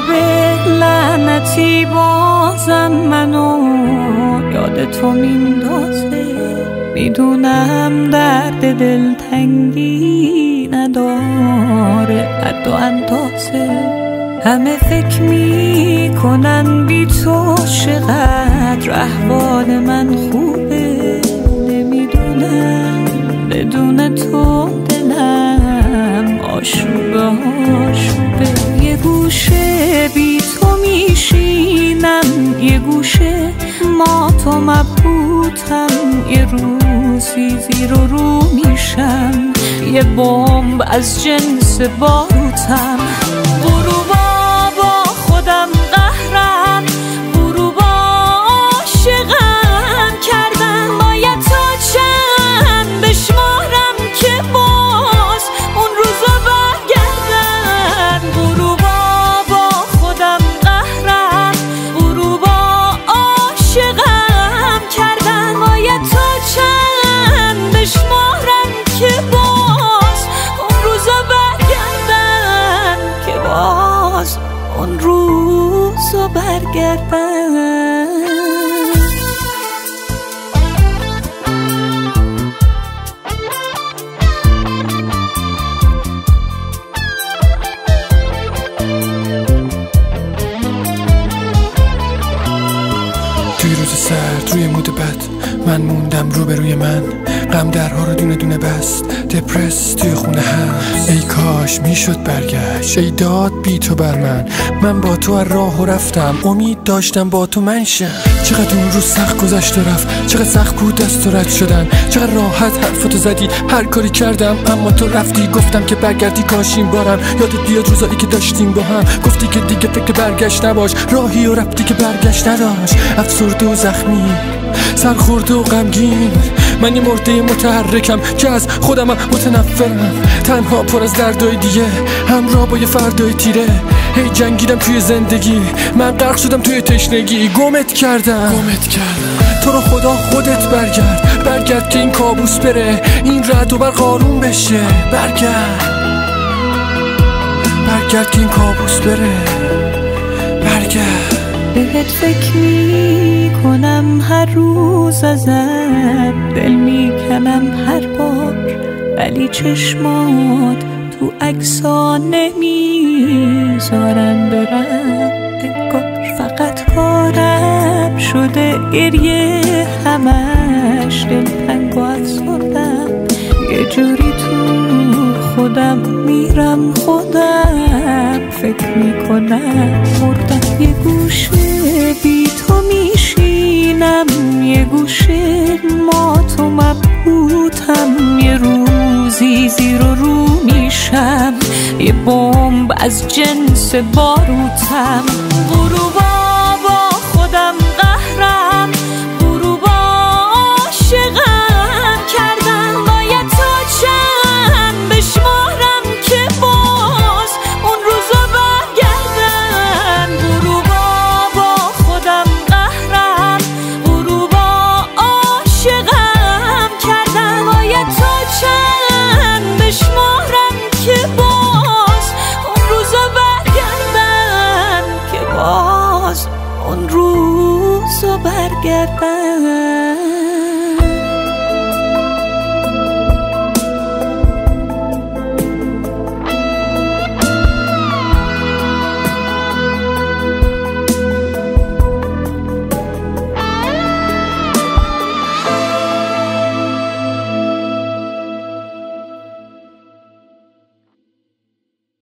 خوبه لعنتی بازم منو یاد تو میندازه. میدونم درد دلتنگی نداره حد و اندازه. همه فکر میکنن بی تو چقدر احوال من خوبه. نمیدونم بدون تو دلم آشوبه آشوبه. یه گوشه بی تو میشینم، یه گوشه ما تو مبهوتم. یه روزی زیر و رو میشم، یه بمب از جنس باروتم. غروبا با خودم قهرم، غروبا عاشقم کردن. باید تا چند بشمارم که باز اون روزا برگردن. غروبا با خودم قهرم، غروبا عاشقم کردن. باید تا چند بشمارم که باز اون روزا برگردن، که باز اون روزا برگردن. توی روز سرد روی مود بد من موندم روبروی من. غم درها رو دونه دونه بست، دپرس توی خونه هست. ای کاش میشد برگشت، ای داد بی تو بر من با تو از راه رفتم، امید داشتم با تو منشم. چقدر اون روز سخت گذشت و رفت، چقدر سخت بود از تو رد شدن. چقدر راحت حرفتو زدی، هر کاری کردم اما تو رفتی. گفتم که برگردی کاش این بارم یادت بیاد روزایی که داشتیم با هم. گفتی که دیگه فکر برگشت نباش، راهی و رفتی که برگشت نداشت. افسرده و زخمی، سرخورده و غمگین، من یه مرده متحرکم که از خودم متنفرم. تنها پر از دردای دیگه، همراه با یه فردای تیره. هی جنگیدم توی زندگی، من غرق شدم توی تشنگی. گمت کردم تو رو خدا خودت برگرد که این کابوس بره، این رعد و برق آروم بشه. برگرد که این کابوس بره، برگرد. بهت فکر میکنم هر روز ازت، دل میکنم هر بار، ولی چشمات تو عکس‌ها نمیذارن برم. انگار فقط کارم شده گریه، همش دلتنگ و افسردم. یه جوری تو خودم میرم، خودم فکر میکنم مردم. یه گوشه بی تو میشینم، یه گوشه ما تو مبهوتم. یه روزی زیر و رو میشم، یه بمب از جنس باروتم. غروبا با خودم قهرم، غروبا عاشقم کردن. باید تا چند بشمارم که باز اون روزا برگردن. غروبا با خودم قهرم، غروبا عاشقم کردن. باید تا چند بشمارم که باز اون روزا برگردن، که باز اون روزا برگردن.